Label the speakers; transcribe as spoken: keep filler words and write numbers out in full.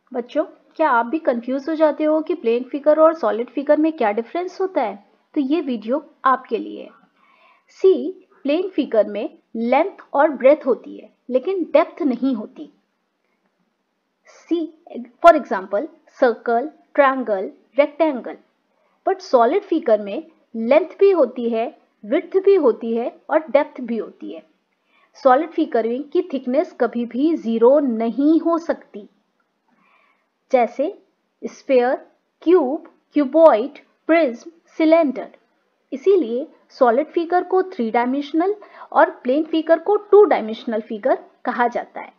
Speaker 1: बच्चों, क्या आप भी कंफ्यूज हो जाते हो कि प्लेन फिगर और सॉलिड फिगर में क्या डिफरेंस होता है? तो ये वीडियो आपके लिए है। सी, प्लेन फिगर में लेंथ और ब्रेथ होती है लेकिन डेप्थ नहीं होती। See for example circle, triangle, rectangle. But solid figure में लेंथ भी होती है, विड्थ भी होती है और डेप्थ भी होती है। सॉलिड फिगर की थिकनेस कभी भी जीरो नहीं हो सकती, जैसे sphere, cube, cuboid, prism, cylinder. इसीलिए सॉलिड फिगर को थ्री डायमेंशनल और प्लेन फिगर को टू डायमेंशनल फिगर कहा जाता है।